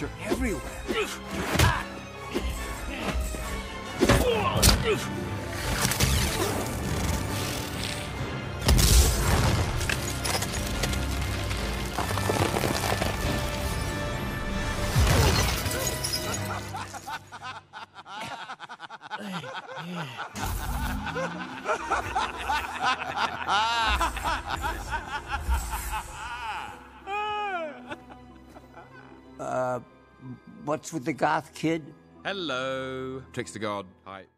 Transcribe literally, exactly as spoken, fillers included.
are everywhere. uh, what's with the goth kid? Hello. Trickster God. Hi.